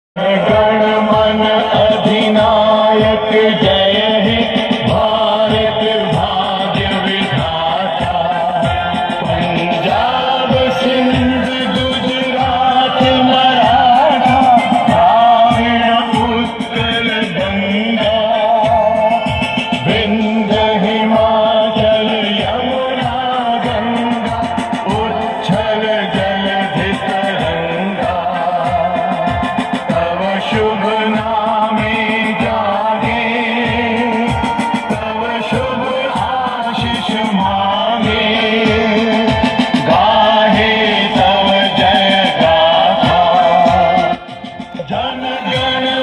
गण मन अधिनायक जय हे भारत भाग्य विधाता। पंजाब सिंध गुजरात मराठा द्राविड़ उत्कल गंगा। विंध्य हिमाचल यमुना गंगा उच्छल जलधि तरंगा। तव शुभ नामे जागे तव शुभ आशीष मांगे। गाहे तव जय गाथा जन गण